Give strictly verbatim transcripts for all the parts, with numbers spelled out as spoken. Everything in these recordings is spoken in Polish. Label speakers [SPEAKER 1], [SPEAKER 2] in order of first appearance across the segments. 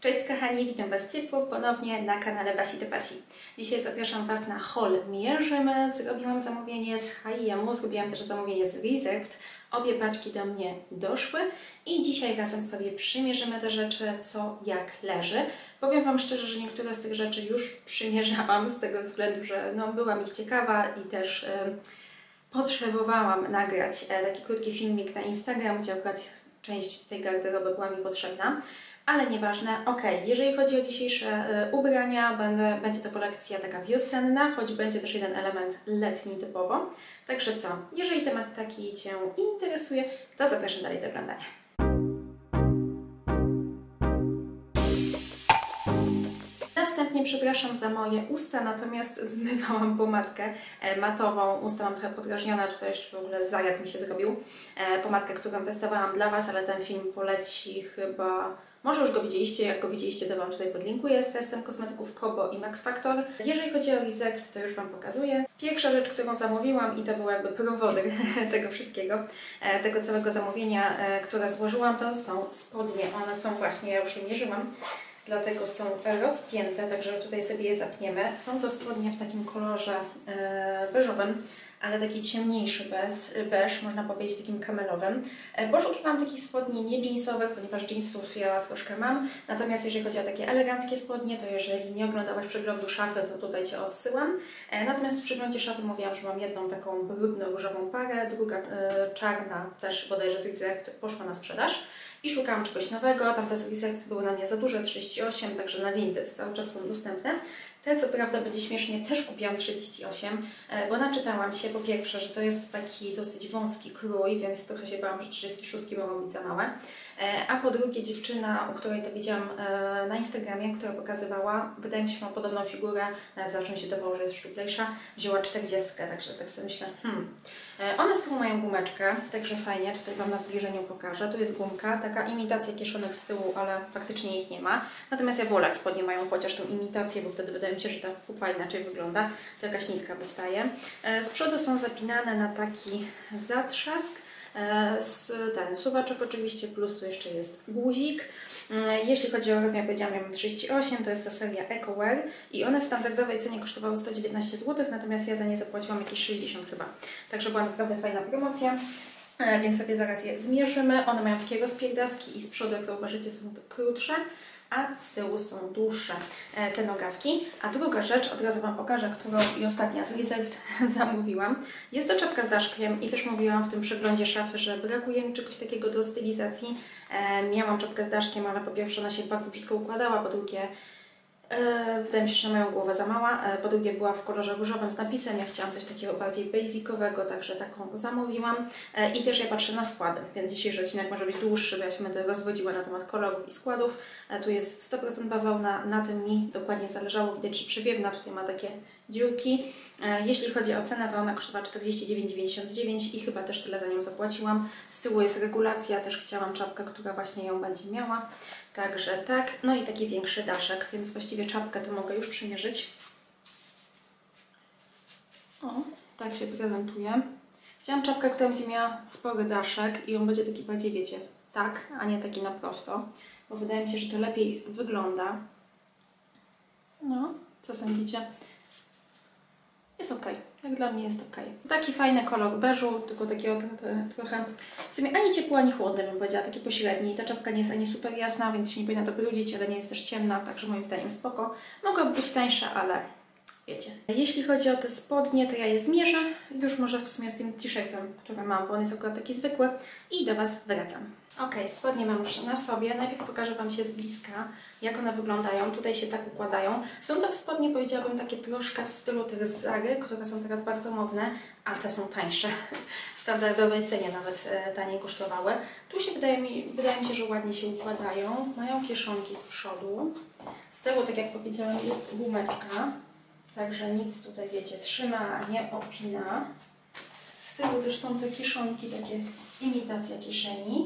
[SPEAKER 1] Cześć kochani, witam Was ciepło ponownie na kanale Basi to Basi. Dzisiaj zapraszam Was na haul Mierzymy. Zrobiłam zamówienie z H i M, zrobiłam też zamówienie z Reserved. Obie paczki do mnie doszły i dzisiaj razem sobie przymierzymy te rzeczy, co jak leży. Powiem Wam szczerze, że niektóre z tych rzeczy już przymierzałam z tego względu, że no, byłam ich ciekawa i też e, potrzebowałam nagrać e, taki krótki filmik na Instagram, gdzie akurat część tej garderoby była mi potrzebna. Ale nieważne, ok, jeżeli chodzi o dzisiejsze y, ubrania, będę, będzie to kolekcja taka wiosenna, choć będzie też jeden element letni typowo. Także co, jeżeli temat taki Cię interesuje, to zapraszam dalej do oglądania. Na wstępnie przepraszam za moje usta, natomiast zmywałam pomadkę e, matową. Usta mam trochę podrażnione, tutaj jeszcze w ogóle zajad mi się zrobił. E, pomadkę, którą testowałam dla Was, ale ten film poleci chyba... Może już go widzieliście, jak go widzieliście, to Wam tutaj podlinkuję z testem kosmetyków Kobo i Max Factor. Jeżeli chodzi o Reserved, to już Wam pokazuję. Pierwsza rzecz, którą zamówiłam i to był jakby prowodyr tego wszystkiego, tego całego zamówienia, które złożyłam, to są spodnie. One są właśnie, ja już je mierzyłam, dlatego są rozpięte, także tutaj sobie je zapniemy. Są to spodnie w takim kolorze beżowym, ale taki ciemniejszy bez, beż, można powiedzieć takim kamelowym. Poszukiwałam takich spodni nie jeansowych, ponieważ jeansów ja troszkę mam. Natomiast jeżeli chodzi o takie eleganckie spodnie, to jeżeli nie oglądałaś przeglądu szafy, to tutaj Cię odsyłam. Natomiast w przeglądzie szafy mówiłam, że mam jedną taką brudno-różową parę, druga e, czarna, też bodajże z Reserved, poszła na sprzedaż. I szukałam czegoś nowego, tamte z Reserved były na mnie za duże, trzydzieści osiem, także na Vinted cały czas są dostępne. Te, co prawda, będzie śmiesznie, też kupiłam trzydzieści osiem, bo naczytałam się po pierwsze, że to jest taki dosyć wąski krój, więc trochę się bałam, że trzydzieści sześć mogą być za małe. A po drugie dziewczyna, u której to widziałam na Instagramie, która pokazywała, wydaje mi się, że ma podobną figurę, nawet zawsze mi się dawało, że jest szczuplejsza, wzięła czterdziestkę, także tak sobie myślę, hmm. One z tyłu mają gumeczkę, także fajnie, tutaj Wam na zbliżeniu pokażę. Tu jest gumka, taka imitacja kieszonek z tyłu, ale faktycznie ich nie ma. Natomiast ja wolę, jak spodnie mają chociaż tą imitację, bo wtedy wydaje mi się, że ta pupa inaczej wygląda, to jakaś nitka wystaje. Z przodu są zapinane na taki zatrzask, ten suwaczek oczywiście, plus tu jeszcze jest guzik. Jeśli chodzi o rozmiar, powiedziałam, ja mam trzydzieści osiem, to jest ta seria EcoWear i one w standardowej cenie kosztowały sto dziewiętnaście złotych, natomiast ja za nie zapłaciłam jakieś sześćdziesiąt chyba. Także była naprawdę fajna promocja, więc sobie zaraz je zmierzymy. One mają takie rozpierdaski i z przodu, jak zauważycie, są krótsze, a z tyłu są dłuższe te nogawki. A druga rzecz, od razu Wam pokażę, którą i ostatnia z Reserved zamówiłam. Jest to czapka z daszkiem i też mówiłam w tym przeglądzie szafy, że brakuje mi czegoś takiego do stylizacji. E, miałam czapkę z daszkiem, ale po pierwsze ona się bardzo brzydko układała, po drugie e, wydaje mi się, że na moją głowę za mała, e, po drugie była w kolorze różowym z napisem, ja chciałam coś takiego bardziej basicowego, także taką zamówiłam. E, I też ja patrzę na składy, więc dzisiejszy odcinek może być dłuższy, bo ja się będę rozwodziła na temat kolorów i składów. E, tu jest sto procent bawełna, na tym mi dokładnie zależało, widać, że przewiewna, tutaj ma takie dziurki. E, jeśli chodzi o cenę, to ona kosztowała czterdzieści dziewięć dziewięćdziesiąt dziewięć i chyba też tyle za nią zapłaciłam. Z tyłu jest regulacja, też chciałam czapkę, która właśnie ją będzie miała. Także tak, no i taki większy daszek, więc właściwie czapkę to mogę już przymierzyć. O, tak się prezentuje. Chciałam czapkę, która będzie miała spory daszek i on będzie taki bardziej, wiecie, tak, a nie taki na prosto, bo wydaje mi się, że to lepiej wygląda. No, co sądzicie? Jest ok. Jak dla mnie jest ok. Taki fajny kolor beżu, tylko takiego trochę, w sumie ani ciepły, ani chłodny, bym powiedziała, taki pośredni. Ta czapka nie jest ani super jasna, więc się nie powinna dobrudzić, ale nie jest też ciemna, także moim zdaniem spoko. Mogłaby być tańsza, ale wiecie. Jeśli chodzi o te spodnie, to ja je zmierzę, już może w sumie z tym t-shirtem, który mam, bo on jest akurat taki zwykły i do Was wracam. Ok, spodnie mam już na sobie. Najpierw pokażę Wam się z bliska, jak one wyglądają. Tutaj się tak układają. Są to spodnie, powiedziałabym, takie troszkę w stylu tych z Zary, które są teraz bardzo modne, a te są tańsze. W standardowej cenie nawet e, taniej kosztowały. Tu się wydaje mi, wydaje mi się, że ładnie się układają. Mają kieszonki z przodu. Z tyłu, tak jak powiedziałam, jest gumeczka. Także nic tutaj, wiecie, trzyma, nie opina. Z tyłu też są te kieszonki, takie imitacja kieszeni.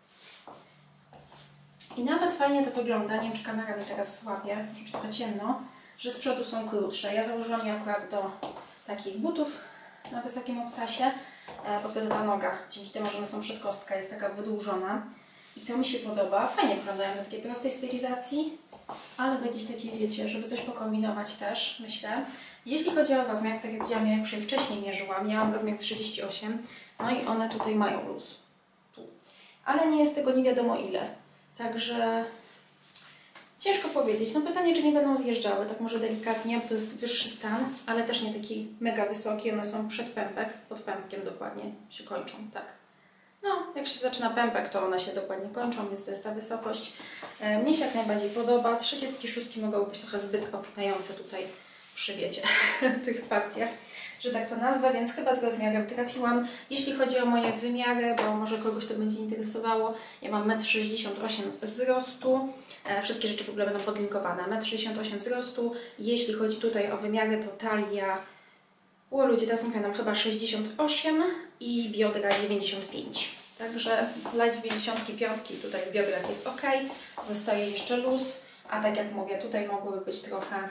[SPEAKER 1] I nawet fajnie to wygląda, nie wiem, czy kamera mnie teraz złapie, może być trochę ciemno, że z przodu są krótsze. Ja założyłam je akurat do takich butów na wysokim obcasie, bo wtedy ta noga, dzięki temu, że one są przedkostka, jest taka wydłużona. I to mi się podoba. Fajnie wyglądają na takiej prostej stylizacji. ale to jakieś takie, wiecie, żeby coś pokombinować też, myślę. Jeśli chodzi o rozmiar, tak jak widziałam, ja już je wcześniej mierzyłam, ja mam rozmiar trzydzieści osiem, no i one tutaj mają luz. Tu. Ale nie jest tego nie wiadomo ile, także ciężko powiedzieć. No pytanie, czy nie będą zjeżdżały, tak może delikatnie, bo to jest wyższy stan, ale też nie taki mega wysoki, one są przed pępek, pod pępkiem dokładnie się kończą, tak. No, jak się zaczyna pępek, to one się dokładnie kończą, więc to jest ta wysokość. E, mnie się jak najbardziej podoba. trzydzieści sześć mogą być trochę zbyt opinające tutaj przy, wiecie, tych partiach, że tak to nazwę, więc chyba z rozmiarem trafiłam. Jeśli chodzi o moje wymiary, bo może kogoś to będzie interesowało, ja mam metr sześćdziesiąt osiem wzrostu. E, wszystkie rzeczy w ogóle będą podlinkowane. metr sześćdziesiąt osiem wzrostu. Jeśli chodzi tutaj o wymiary, to talia... O ludzie, teraz nie pamiętam, chyba sześćdziesiąt osiem i biodra dziewięćdziesiąt pięć. Także dla dziewięćdziesiąt pięć tutaj w biodrach jest ok. Zostaje jeszcze luz, a tak jak mówię, tutaj mogłyby być trochę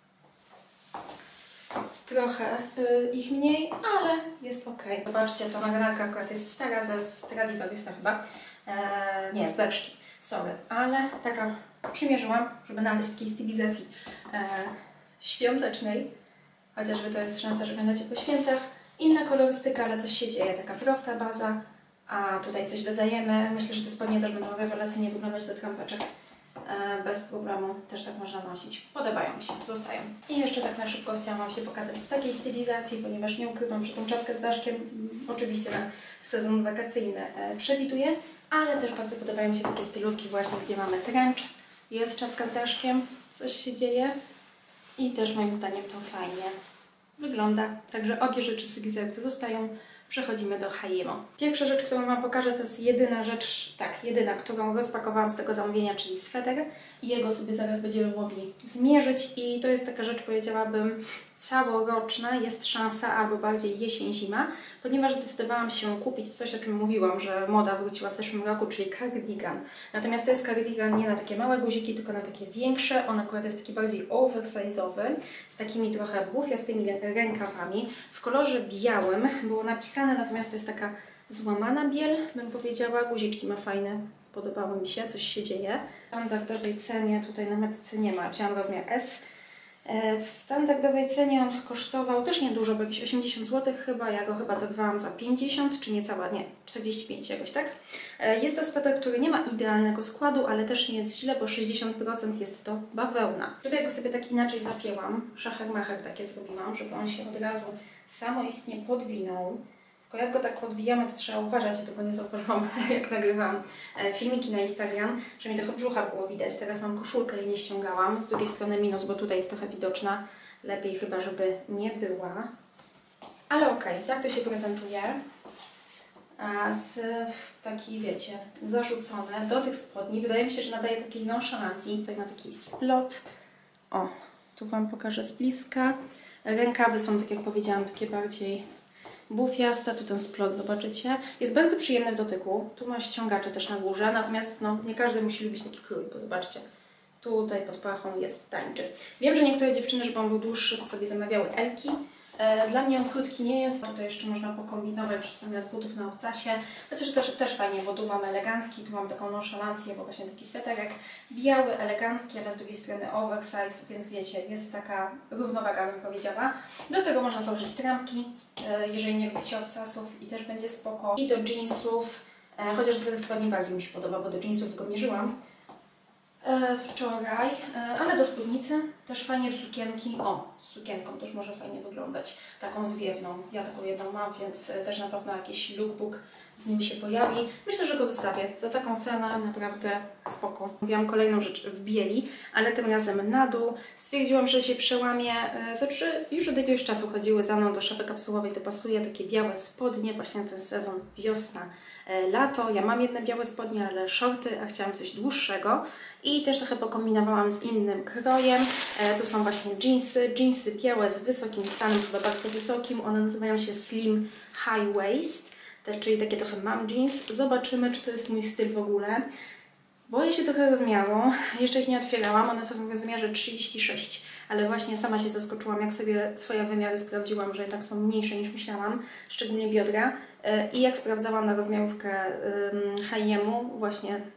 [SPEAKER 1] trochę y, ich mniej, ale jest ok. Zobaczcie, ta marynarka akurat jest stara, ze Stradivariusa chyba. E, nie, z beczki, sorry, ale taka przymierzyłam, żeby nadać takiej stylizacji e, świątecznej. Chociażby to jest szansa, że będziecie po świętach. Inna kolorystyka, ale coś się dzieje. Taka prosta baza, a tutaj coś dodajemy. Myślę, że te spodnie też będą rewelacyjnie wyglądać do trampeczek. E, bez problemu też tak można nosić. Podobają mi się, zostają. I jeszcze tak na szybko chciałam Wam się pokazać w takiej stylizacji, ponieważ nie ukrywam, że tą czapkę z daszkiem oczywiście na sezon wakacyjny e, przewiduję, ale też bardzo podobają mi się takie stylówki właśnie, gdzie mamy trench, jest czapka z daszkiem, coś się dzieje. I też moim zdaniem to fajnie wygląda. Także obie rzeczy z Gizerty zostają. Przechodzimy do H and M. Pierwsza rzecz, którą Wam pokażę, to jest jedyna rzecz, tak, jedyna, którą rozpakowałam z tego zamówienia, czyli sweter. I jego sobie zaraz będziemy mogli zmierzyć. I to jest taka rzecz, powiedziałabym, całoroczna. Jest szansa, albo bardziej jesień-zima, ponieważ zdecydowałam się kupić coś, o czym mówiłam, że moda wróciła w zeszłym roku, czyli cardigan. Natomiast to jest cardigan nie na takie małe guziki, tylko na takie większe. On akurat jest taki bardziej oversize'owy, z takimi trochę bufiastymi rękawami. W kolorze białym było napisane, natomiast to jest taka złamana biel, bym powiedziała. Guziczki ma fajne, spodobały mi się, coś się dzieje. W standardowej cenie, tutaj na metce nie ma, wziąłam rozmiar S. W standardowej cenie on kosztował też niedużo, bo jakieś osiemdziesiąt złotych chyba, ja go chyba dorwałam za pięćdziesiąt, czy niecała, nie, czterdzieści pięć jakoś, tak? Jest to sweter, który nie ma idealnego składu, ale też nie jest źle, bo sześćdziesiąt procent jest to bawełna. Tutaj go sobie tak inaczej zapięłam, szacher-macher takie zrobiłam, żeby on się od razu samoistnie podwinął. Tylko jak go tak podwijamy, to trzeba uważać, ja tego nie zauważyłam, jak nagrywam filmiki na Instagram, że mi trochę brzucha było widać. Teraz mam koszulkę i nie ściągałam. Z drugiej strony minus, bo tutaj jest trochę widoczna. Lepiej chyba, żeby nie była. Ale okej, okay, tak to się prezentuje. A z taki, wiecie, zarzucone do tych spodni. Wydaje mi się, że nadaje takiej nonszalancji. Tutaj ma taki splot. O, tu Wam pokażę z bliska. Rękawy są, tak jak powiedziałam, takie bardziej bufiasta, tu ten splot, zobaczycie. Jest bardzo przyjemny w dotyku. Tu ma ściągacze też na górze, natomiast no, nie każdy musi lubić taki krój, bo zobaczcie, tutaj pod pachą jest tańczy. Wiem, że niektóre dziewczyny, żeby on był dłuższy, to sobie zamawiały elki. Dla mnie on krótki nie jest. Tutaj jeszcze można pokombinować, że zamiast butów na obcasie. Chociaż też, też fajnie, bo tu mam elegancki, tu mam taką nonszalancję, bo właśnie taki sweterek biały, elegancki, ale z drugiej strony oversize, więc wiecie, jest taka równowaga, bym powiedziała. Do tego można założyć trampki, jeżeli nie lubicie obcasów, i też będzie spoko. I do jeansów, chociaż do tych spodni bardziej mi się podoba, bo do jeansów go mierzyłam wczoraj, ale do spódnicy też fajnie, do sukienki. O, z sukienką też może fajnie wyglądać, taką zwiewną. Ja taką jedną mam, więc też na pewno jakiś lookbook z nim się pojawi. Myślę, że go zostawię. Za taką cenę naprawdę spoko. Mówiłam kolejną rzecz w bieli, ale tym razem na dół. Stwierdziłam, że się przełamię. Znaczy, już od jakiegoś czasu chodziły za mną do szafy kapsułowej, to pasuje takie białe spodnie, właśnie na ten sezon wiosna, lato. Ja mam jedne białe spodnie, ale shorty, a chciałam coś dłuższego. I też trochę pokombinowałam z innym krojem. E, tu są właśnie jeansy. Jeansy białe z wysokim stanem, chyba bardzo wysokim. One nazywają się Slim High Waist, te, czyli takie trochę mom jeans. Zobaczymy, czy to jest mój styl w ogóle. Boję się trochę rozmiaru. Jeszcze ich nie otwierałam. One są w rozmiarze trzydzieści sześć. Ale właśnie sama się zaskoczyłam, jak sobie swoje wymiary sprawdziłam, że jednak są mniejsze niż myślałam. Szczególnie biodra. E, I jak sprawdzałam na rozmiarówkę H and M-u, właśnie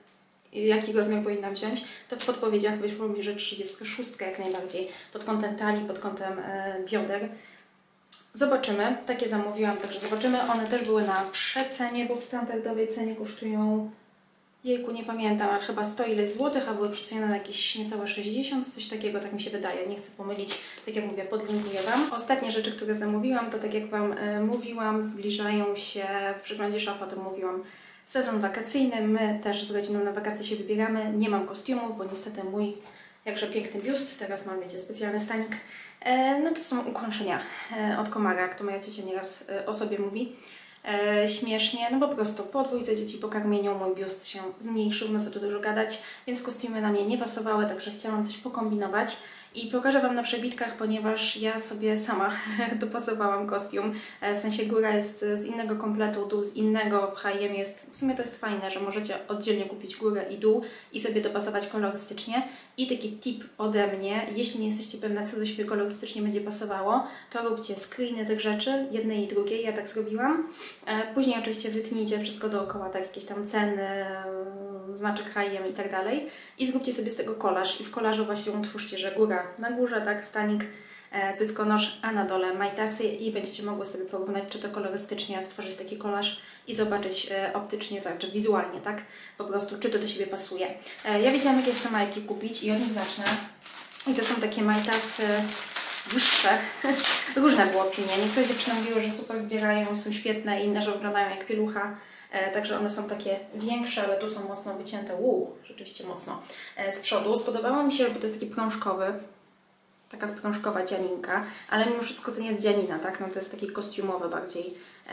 [SPEAKER 1] jaki rozmiar powinnam wziąć, to w podpowiedziach wyszło mi, że trzydziestka szóstka jak najbardziej, pod kątem talii, pod kątem e, bioder. Zobaczymy, takie zamówiłam, także zobaczymy. One też były na przecenie, bo w standardowej cenie kosztują, jejku, nie pamiętam, ale chyba sto ileś złotych, a były przecenione na jakieś niecałe sześćdziesiąt, coś takiego, tak mi się wydaje, nie chcę pomylić, tak jak mówię, podlinkuję Wam. Ostatnie rzeczy, które zamówiłam, to tak jak Wam e, mówiłam, zbliżają się, w przeglądzie szaf o tym mówiłam, sezon wakacyjny, my też z rodziną na wakacje się wybieramy, nie mam kostiumów, bo niestety mój jakże piękny biust, teraz mam, wiecie, specjalny stanik, e, no to są ukąszenia e, od komara, jak to moja ciocia nieraz e, o sobie mówi. E, śmiesznie, no po prostu po dwójce dzieci, po karmieniu mój biust się zmniejszył, no co tu dużo gadać, więc kostiumy na mnie nie pasowały, także chciałam coś pokombinować i pokażę Wam na przebitkach, ponieważ ja sobie sama dopasowałam kostium, e, w sensie góra jest z innego kompletu, dół z innego, w H i M jest, w sumie to jest fajne, że możecie oddzielnie kupić górę i dół i sobie dopasować kolorystycznie. I taki tip ode mnie, jeśli nie jesteście pewne, co do siebie kolorystycznie będzie pasowało, to róbcie screeny tych rzeczy, jednej i drugiej, ja tak zrobiłam. E, później oczywiście wytnijcie wszystko dookoła, tak jakieś tam ceny, znaczek H i M i tak dalej. I zróbcie sobie z tego kolaż i w kolażu właśnie utwórzcie, że góra na górze, tak, stanik, e, cyckonosz, a na dole majtasy i będziecie mogły sobie porównać, czy to kolorystycznie stworzyć taki kolaż i zobaczyć e, optycznie, tak, czy wizualnie, tak, po prostu, czy to do siebie pasuje. E, ja wiedziałam, jakie chcę majtki kupić i od nich zacznę. I to są takie majtasy wyższe. Różne były opinie. Niektóre dziewczyny mówiły, że super zbierają, są świetne, inne, że wyglądają jak pielucha. E, także one są takie większe, ale tu są mocno wycięte. Uuu, rzeczywiście mocno. E, z przodu spodobało mi się, bo to jest taki prążkowy. Taka sprążkowa dzianinka, ale mimo wszystko to nie jest dzianina, tak? No to jest taki kostiumowy bardziej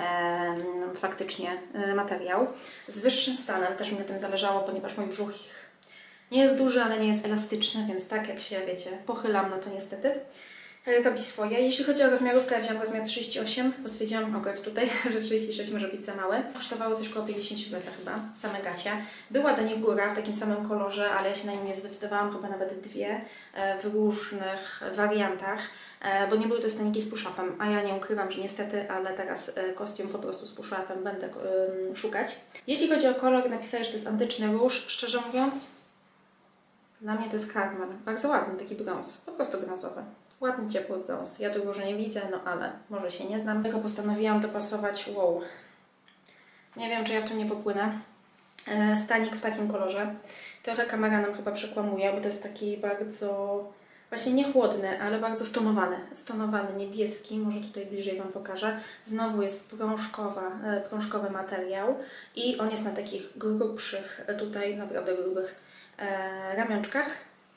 [SPEAKER 1] e, faktycznie e, materiał. Z wyższym stanem też mi na tym zależało, ponieważ mój brzuch nie jest duży, ale nie jest elastyczny, więc tak jak się, wiecie, pochylam, no to niestety robi swoje. Jeśli chodzi o rozmiarówkę, ja wziąłam rozmiar trzydzieści osiem, bo stwierdziłam akurat tutaj, że trzydzieści sześć może być za małe. Kosztowało coś około pięćdziesiąt złotych chyba, same gacie. Była do nich góra w takim samym kolorze, ale ja się na nie nie zdecydowałam, chyba nawet dwie w różnych wariantach, bo nie były to staniki z push-upem, a ja nie ukrywam, że niestety, ale teraz kostium po prostu z push-upem będę um, szukać. Jeśli chodzi o kolor, napisałeś, że to jest antyczny róż, szczerze mówiąc. Dla mnie to jest karmel. Bardzo ładny, taki brąz, po prostu brązowy. Ładny, ciepły brąz. Ja tu róży nie widzę, no ale może się nie znam. Dlatego postanowiłam dopasować, wow, nie wiem, czy ja w tym nie popłynę, e, stanik w takim kolorze. Trochę kamera nam chyba przekłamuje, bo to jest taki bardzo, właśnie nie chłodny, ale bardzo stonowany. Stonowany, niebieski, może tutaj bliżej Wam pokażę. Znowu jest prążkowa, e, prążkowy materiał i on jest na takich grubszych, tutaj naprawdę grubych e, ramionczkach.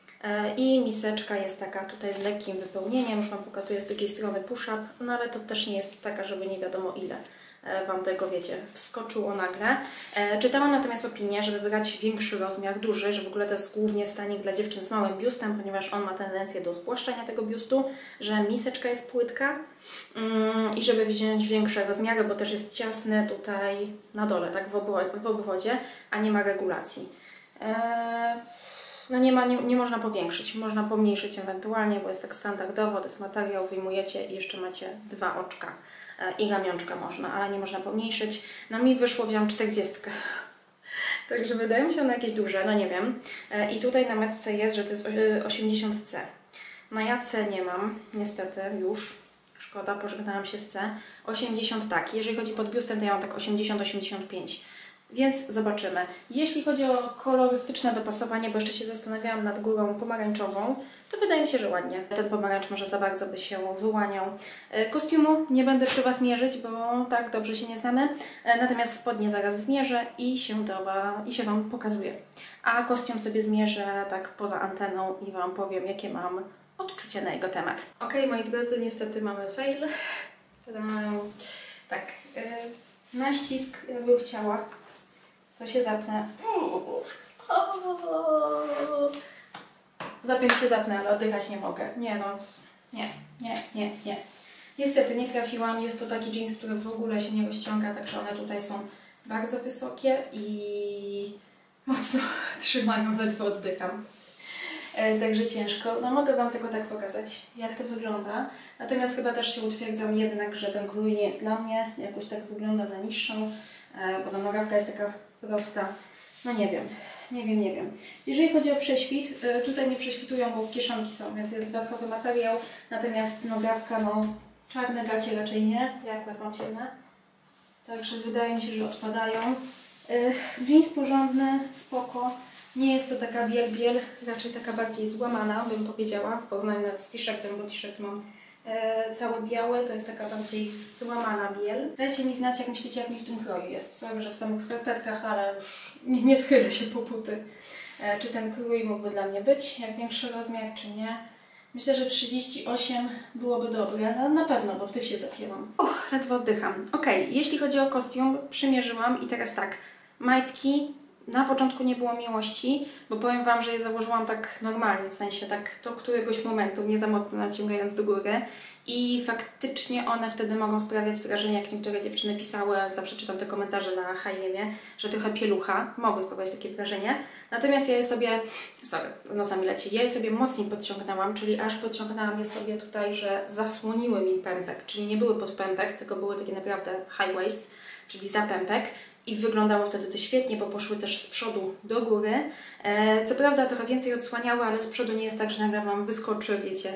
[SPEAKER 1] I miseczka jest taka tutaj z lekkim wypełnieniem, już Wam pokazuję z drugiej strony push-up, no ale to też nie jest taka, żeby nie wiadomo ile Wam tego, wiecie, wskoczyło nagle. Czytałam natomiast opinię, żeby brać większy rozmiar, duży, że w ogóle to jest głównie stanik dla dziewczyn z małym biustem, ponieważ on ma tendencję do spłaszczenia tego biustu, że miseczka jest płytka i żeby wziąć większe rozmiary, bo też jest ciasny tutaj na dole, tak, w, obwo w obwodzie, a nie ma regulacji. Eee... No nie, ma, nie, nie można powiększyć, można pomniejszyć ewentualnie, bo jest tak standardowo, to jest materiał, wyjmujecie i jeszcze macie dwa oczka e, i ramionczka można, ale nie można pomniejszyć. No mi wyszło, wziąłam czterdziestkę, także wydaje mi się one jakieś duże, no nie wiem. E, I tutaj na metce jest, że to jest osiemdziesiąt C. No ja C nie mam, niestety już, szkoda, pożegnałam się z C. osiemdziesiąt tak, jeżeli chodzi pod biustem, to ja mam tak osiemdziesiąt osiemdziesiąt pięć. Więc zobaczymy. Jeśli chodzi o kolorystyczne dopasowanie, bo jeszcze się zastanawiałam nad górą pomarańczową, to wydaje mi się, że ładnie. Ten pomarańcz może za bardzo by się wyłaniał. Kostiumu nie będę przy Was mierzyć, bo tak dobrze się nie znamy. Natomiast spodnie zaraz zmierzę i się, do, i się Wam pokazuję. A kostium sobie zmierzę tak poza anteną i Wam powiem, jakie mam odczucie na jego temat. Ok, moi drodzy, niestety mamy fail. Tak, na ścisk, jakbym chciała. To się zapnę. Zapiąć się zapnę, ale oddychać nie mogę. Nie no, nie, nie, nie, nie. Niestety nie trafiłam. Jest to taki jeans, który w ogóle się nie rozciąga, także one tutaj są bardzo wysokie i mocno trzymają, ledwo oddycham. E, także ciężko. No mogę Wam tylko tak pokazać, jak to wygląda. Natomiast chyba też się utwierdzam jednak, że ten krój nie jest dla mnie. Jakoś tak wygląda na niższą, e, bo ta nogawka jest taka prosta. No nie wiem. nie wiem, nie wiem. Jeżeli chodzi o prześwit, tutaj nie prześwitują, bo kieszonki są, więc jest dodatkowy materiał, natomiast nogawka, no czarne gacie raczej nie, ja akurat mam ciemne, także wydaje mi się, że odpadają. Jeans porządny, spoko, nie jest to taka biel-biel, raczej taka bardziej złamana, bym powiedziała, w porównaniu nawet z t-shirtem, bo t-shirt mam e, cały biały, to jest taka bardziej złamana biel. Dajcie mi znać, jak myślicie, jak mi w tym kroju jest. Sorry, że w samych skarpetkach, ale już nie, nie schylę się po buty. E, czy ten krój mógłby dla mnie być, jak większy rozmiar, czy nie? Myślę, że trzydzieści osiem byłoby dobre, no na pewno, bo w tych się zapięłam. Uch, ledwo oddycham. Ok, jeśli chodzi o kostium, przymierzyłam i teraz tak, majtki, na początku nie było miłości, bo powiem Wam, że je założyłam tak normalnie, w sensie tak do któregoś momentu, nie za mocno naciągając do góry i faktycznie one wtedy mogą sprawiać wrażenie, jak niektóre dziewczyny pisały, zawsze czytam te komentarze na H i M-ie, że trochę pielucha, mogły sprawiać takie wrażenie. Natomiast ja je sobie, sorry, z nosami leci, ja je sobie mocniej podciągnęłam, czyli aż podciągnęłam je sobie tutaj, że zasłoniły mi pępek, czyli nie były pod pępek, tylko były takie naprawdę high waist, czyli za pępek. I wyglądało wtedy to świetnie, bo poszły też z przodu do góry. E, co prawda trochę więcej odsłaniały, ale z przodu nie jest tak, że nagle Wam wyskoczy, wiecie,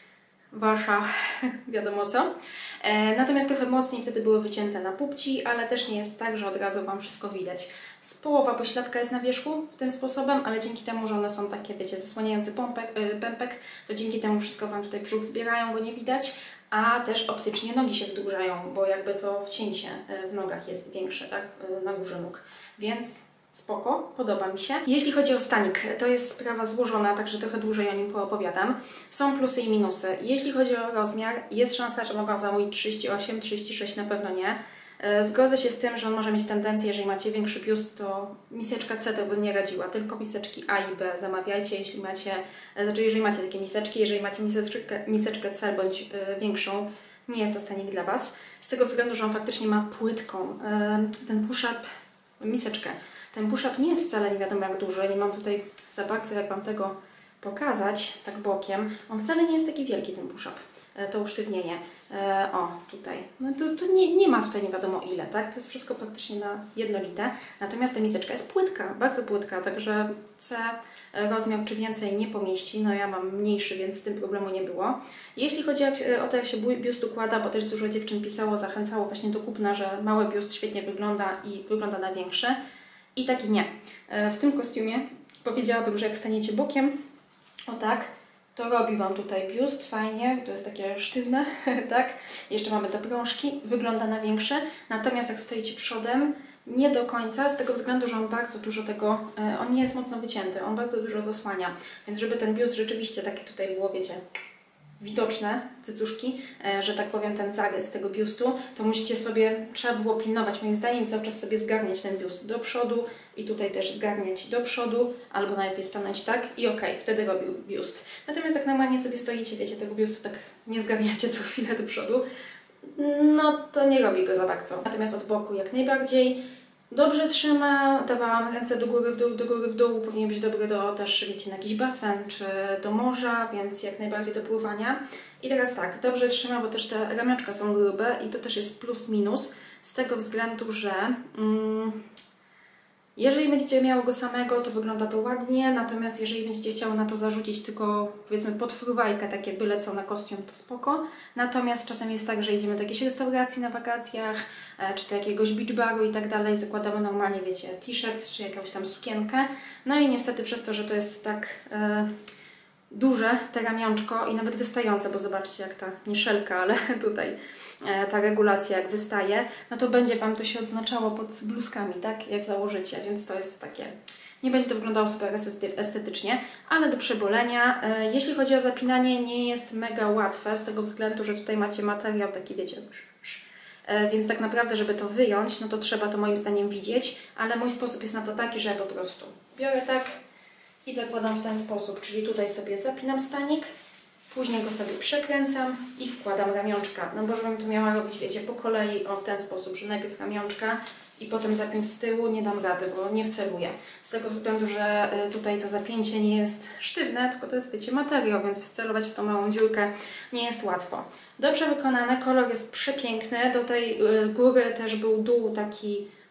[SPEAKER 1] Wasza, wiadomo co. E, natomiast trochę mocniej wtedy były wycięte na pupci, ale też nie jest tak, że od razu Wam wszystko widać. Z połowa pośladka jest na wierzchu tym sposobem, ale dzięki temu, że one są takie, wiecie, zasłaniający pąpek, y, pępek, to dzięki temu wszystko Wam tutaj brzuch zbierają, go nie widać. A też optycznie nogi się wydłużają, bo jakby to wcięcie w nogach jest większe, tak, na górze nóg. Więc spoko, podoba mi się. Jeśli chodzi o stanik, to jest sprawa złożona, także trochę dłużej o nim poopowiadam. Są plusy i minusy. Jeśli chodzi o rozmiar, jest szansa, że mogą zamówić trzydzieści osiem, trzydzieści sześć na pewno nie. Zgodzę się z tym, że on może mieć tendencję, jeżeli macie większy biust, to miseczka C to bym nie radziła, tylko miseczki A i B zamawiajcie, jeśli macie, znaczy jeżeli macie takie miseczki, jeżeli macie miseczkę, miseczkę C bądź y, większą, nie jest to stanik dla Was. Z tego względu, że on faktycznie ma płytką, y, ten push-up, miseczkę. Ten push-up nie jest wcale nie wiadomo jak duży, nie mam tutaj za bardzo jak Wam tego pokazać, tak bokiem. On wcale nie jest taki wielki, ten push-up. To usztywnienie. E, o, tutaj. No to, to nie, nie ma tutaj nie wiadomo ile, tak? To jest wszystko praktycznie na jednolite. Natomiast ta miseczka jest płytka, bardzo płytka, także C rozmiar czy więcej nie pomieści. No ja mam mniejszy, więc z tym problemu nie było. Jeśli chodzi o to, jak się biust układa, bo też dużo dziewczyn pisało, zachęcało właśnie do kupna, że mały biust świetnie wygląda i wygląda na większy. I tak i nie. E, w tym kostiumie powiedziałabym, że jak staniecie bokiem, o tak, to robi Wam tutaj biust, fajnie, to jest takie sztywne, tak? Jeszcze mamy te prążki, wygląda na większe, natomiast jak stoicie przodem, nie do końca, z tego względu, że on bardzo dużo tego, e, on nie jest mocno wycięty, on bardzo dużo zasłania, więc żeby ten biust rzeczywiście takie tutaj było, wiecie, widoczne, cycuszki, e, że tak powiem ten zarys tego biustu, to musicie sobie, trzeba było pilnować moim zdaniem cały czas sobie zgarniać ten biust do przodu i tutaj też zgarniać do przodu, albo najlepiej stanąć tak i okej, okay, wtedy robił biust. Natomiast jak normalnie sobie stoicie, wiecie, tego biustu tak nie zgarniacie co chwilę do przodu, no to nie robi go za bardzo. Natomiast od boku jak najbardziej. Dobrze trzyma, dawałam ręce do góry, w dół, do góry, w dół, powinien być dobry do też, wiecie, na jakiś basen czy do morza, więc jak najbardziej do pływania. I teraz tak, dobrze trzyma, bo też te ramionczka są grube i to też jest plus minus, z tego względu, że mm, jeżeli będziecie miały go samego, to wygląda to ładnie, natomiast jeżeli będziecie chciały na to zarzucić tylko, powiedzmy, podfruwajkę, takie byle co na kostium, to spoko. Natomiast czasem jest tak, że idziemy do jakiejś restauracji na wakacjach, czy do jakiegoś beach baru i tak dalej, zakładamy normalnie, wiecie, t-shirt, czy jakąś tam sukienkę. No i niestety przez to, że to jest tak e, duże, te ramionczko i nawet wystające, bo zobaczcie jak ta, nie szelka, ale tutaj e, ta regulacja jak wystaje, no to będzie Wam to się odznaczało pod bluzkami, tak, jak założycie, więc to jest takie, nie będzie to wyglądało super estetycznie, ale do przebolenia. E, jeśli chodzi o zapinanie, nie jest mega łatwe, z tego względu, że tutaj macie materiał taki, wiecie, e, więc tak naprawdę, żeby to wyjąć, no to trzeba to moim zdaniem widzieć, ale mój sposób jest na to taki, że po prostu biorę tak i zakładam w ten sposób, czyli tutaj sobie zapinam stanik, później go sobie przekręcam i wkładam ramionczka. No bo żebym to miała robić, wiecie, po kolei, o w ten sposób, że najpierw ramionczka i potem zapiąć z tyłu, nie dam rady, bo nie wceluję. Z tego względu, że tutaj to zapięcie nie jest sztywne, tylko to jest, wiecie, materiał, więc wcelować w tą małą dziurkę nie jest łatwo. Dobrze wykonane, kolor jest przepiękny, do tej góry też był dół taki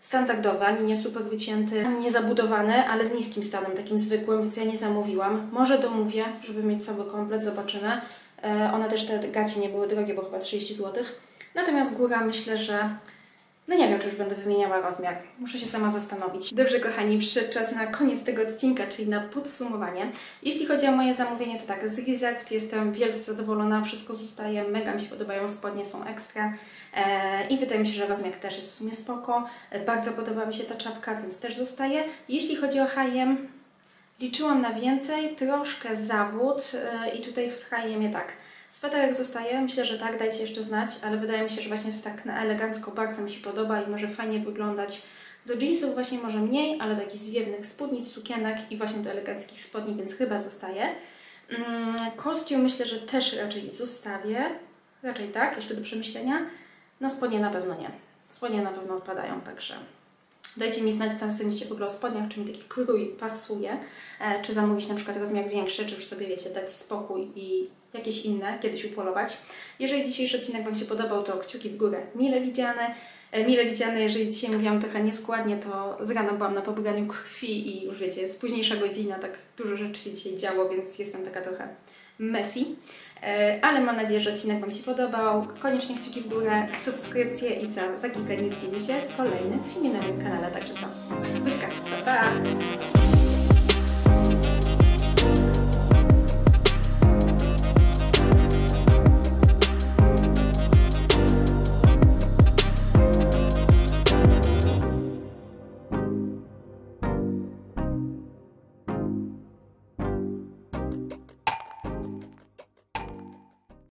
[SPEAKER 1] standardowy, ani nie super wycięty, ani nie zabudowany, ale z niskim stanem, takim zwykłym, więc ja nie zamówiłam. Może domówię, żeby mieć cały komplet, zobaczymy. E, one też, te gacie nie były drogie, bo chyba trzydzieści złotych. Natomiast góra myślę, że no nie wiem, czy już będę wymieniała rozmiar. Muszę się sama zastanowić. Dobrze, kochani, przyszedł czas na koniec tego odcinka, czyli na podsumowanie. Jeśli chodzi o moje zamówienie, to tak, z Reserved jestem wielce zadowolona, wszystko zostaje, mega mi się podobają, spodnie są ekstra eee, i wydaje mi się, że rozmiar też jest w sumie spoko. E, bardzo podoba mi się ta czapka, więc też zostaje. Jeśli chodzi o H and M, liczyłam na więcej, troszkę zawód e, i tutaj w H and M tak. Sweterek zostaje, myślę, że tak, dajcie jeszcze znać, ale wydaje mi się, że właśnie jest tak na elegancko, bardzo mi się podoba i może fajnie wyglądać do jeansów, właśnie może mniej, ale do jakichś zwiewnych spódnic, sukienek i właśnie do eleganckich spodni, więc chyba zostaje. Mm, kostium myślę, że też raczej zostawię, raczej tak, jeszcze do przemyślenia. No spodnie na pewno nie, spodnie na pewno odpadają, także dajcie mi znać, co sądzicie w ogóle o spodniach, czy mi taki krój pasuje, e, czy zamówić na przykład rozmiar większy, czy już sobie, wiecie, dać spokój i jakieś inne kiedyś upolować. Jeżeli dzisiejszy odcinek Wam się podobał, to kciuki w górę mile widziane. E, mile widziane, jeżeli dzisiaj mówiłam trochę nieskładnie, to z rana byłam na pobieraniu krwi i już wiecie, jest późniejsza godzina, tak dużo rzeczy się dzisiaj działo, więc jestem taka trochę messy. E, ale mam nadzieję, że odcinek Wam się podobał. Koniecznie kciuki w górę, subskrypcje i co? Za kilka dni widzimy się w kolejnym filmie na moim kanale. Także co? Buźka, pa pa!